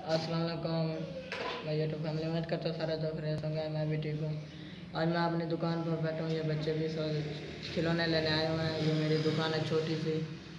अस्सलाम वालेकुम। मैं यूट्यूब फैमिली में करता सारा दोस्त रहे होंगे। मैं भी ठीक हूँ। आज मैं अपनी दुकान पर बैठा हूँ। ये बच्चे भी सब खिलौने लेने आए हुए हैं। ये मेरी दुकान है छोटी सी,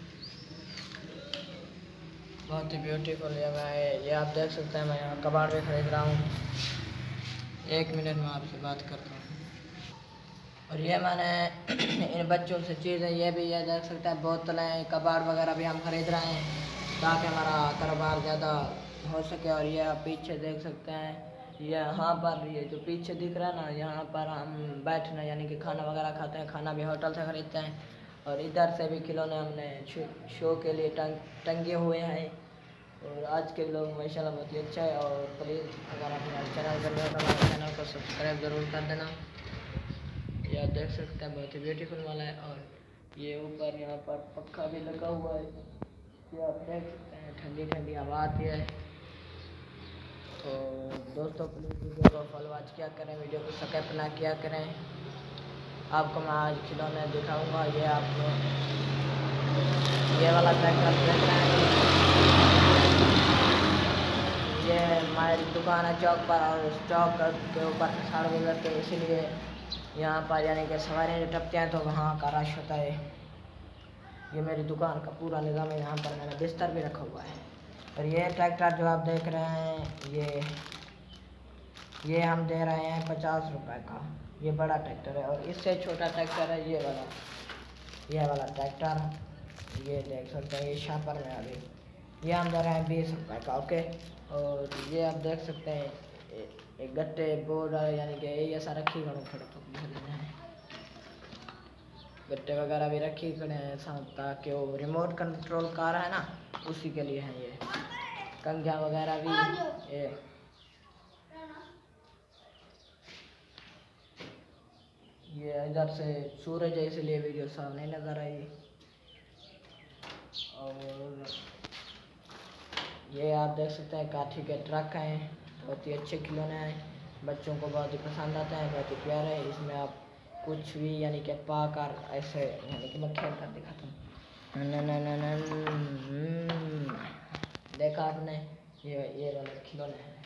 बहुत ही ब्यूटीफुल है। ये आप देख सकते हैं। मैं यहाँ कबाड़ भी खरीद रहा हूँ। 1 मिनट में आपसे बात करता हूँ। और ये मैंने इन बच्चों से चीज़ें ये भी ये देख सकते हैं, बोतलें कबाड़ वगैरह भी हम खरीद रहे हैं ताकि हमारा कारोबार ज़्यादा हो सके। और ये आप पीछे देख सकते हैं, यहाँ पर ये जो पीछे दिख रहा है ना, यहाँ पर हम बैठना यानी कि खाना वगैरह खाते हैं। खाना भी होटल से खरीदते हैं। और इधर से भी खिलौने हमने शो के लिए टंगे हुए हैं। और आज के लोग माशाल्लाह बहुत ही अच्छा है। और प्लीज़ अगर आप हमारे चैनल पर नए तो हमारे चैनल को सब्सक्राइब ज़रूर कर देना। ये आप देख सकते हैं, बहुत ही ब्यूटीफुल वाला है। और ये ऊपर यहाँ पर पंखा भी लगा हुआ है। ये आप देख सकते हैं, ठंडी ठंडी हवा आती है। तो दोस्तों प्लीज़ वीडियो को फॉलो आज किया करें, वीडियो को सब्सक्राइब ना किया करें। आपको मैं आज खिलौने दिखाऊंगा। ये आपको ये वाला ट्रैक्टर देख रहे हैं, ये हमारी दुकान है चौक पर। और उस चौक के ऊपर से सड़क गुजरते हैं, इसीलिए यहाँ पर यानी कि सवारियाँ जो टपते हैं तो वहाँ का रश होता है। ये मेरी दुकान का पूरा निज़ाम है। यहाँ पर मैंने बिस्तर भी रखा हुआ है। और ये ट्रैक्टर जो आप देख रहे हैं, ये हम दे रहे हैं 50 रुपये का। ये बड़ा ट्रैक्टर है। और इससे छोटा ट्रैक्टर है ये वाला ट्रैक्टर। ये देख सकते हैं, ये शापर में अभी ये हम दे रहे हैं 20 रुपये का। ओके। और ये आप देख सकते हैं, एक गट्टे बोर्ड यानी कि ये ऐसा रखी खड़ो खड़ो है, गट्टे वगैरह भी रखी खड़े हैं साथ, ताकि वो रिमोट कंट्रोल कार है ना, उसी के लिए है। ये कंघा वगैरह भी ये इधर से सूरज है इसलिए वीडियो साफ नहीं नज़र आई। और ये आप देख सकते हैं, काठी के ट्रक हैं, बहुत ही अच्छे खिलौने हैं। बच्चों को बहुत ही पसंद आता है, बहुत ही प्यारे है। इसमें आप कुछ भी यानी कि पाकर ऐसे यानी कि मैं खेल कर दिखाता हूँ। देखा आपने, ये वाले खिलौने हैं।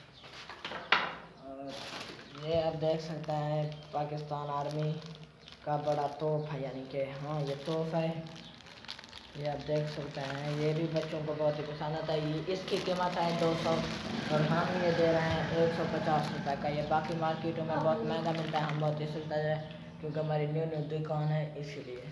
और ये आप देख सकते हैं, पाकिस्तान आर्मी का बड़ा तोप है, यानी कि हाँ ये तोप है। ये आप देख सकते हैं, ये भी बच्चों को बहुत ही पसंद आता है। ये इसकी कीमत है 200 और हम ये दे रहे हैं 150 रुपये का। ये बाकी मार्केटों में बहुत महंगा मिलता है। हम बहुत ही सस्ता है क्योंकि हमारी न्यू दुकान है इसलिए।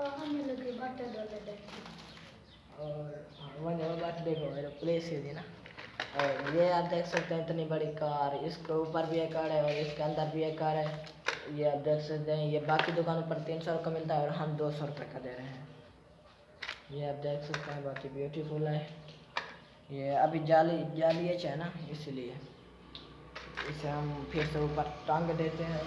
और बात देखो मेरे प्लेस ही ना। और ये आप देख सकते हैं, इतनी बड़ी कार, इसके ऊपर भी एक कार है और इसके अंदर भी एक कार है। ये आप देख सकते हैं, ये बाकी दुकानों पर 300 का मिलता है और हम 200 रुपये का दे रहे हैं। ये आप देख सकते हैं, बहुत ही ब्यूटीफुल है। ये अभी जाली है ना, इसलिए इसे हम फिर से ऊपर टांग देते हैं।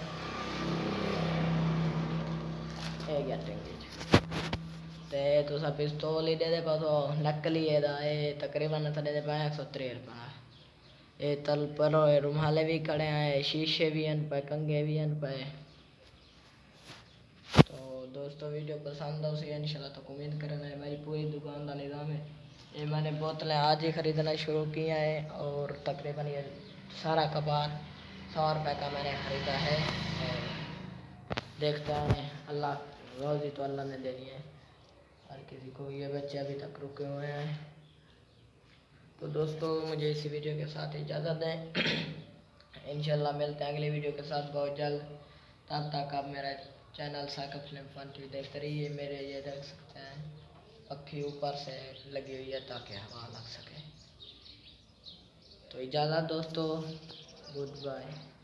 ते तो सब पिस्तौल ही दे दे तो नकली है तकरीबन दे दे पाए 130 रुपये। ये तल पर रुमाले भी खड़े हैं, शीशे भी हैं पे, कंगे भी हैं पे। तो दोस्तों वीडियो पसंद हो सी इंशाल्लाह तो कमेंट करना है। मेरी पूरी दुकान का निज़ाम है। ये मैंने बोतलें आज ही ख़रीदना शुरू किया है। और तकरीबन ये सारा कबाड़ 100 रुपये का मैंने ख़रीदा है। और देखते हैं, अल्लाह रोज़ी तो अल्लाह ने देनी है हर किसी को। ये बच्चे अभी तक रुके हुए हैं। तो दोस्तों मुझे इसी वीडियो के साथ इजाज़त दें। इंशाल्लाह मिलते हैं अगली वीडियो के साथ बहुत जल्द। तब तक आप मेरा channel Saqib film fun TV देखते रहिए। मेरे ये देख सकते हैं, पक्की ऊपर से लगी हुई है ताकि हवा लग सके। तो इजाज़त दोस्तों, गुड बाय।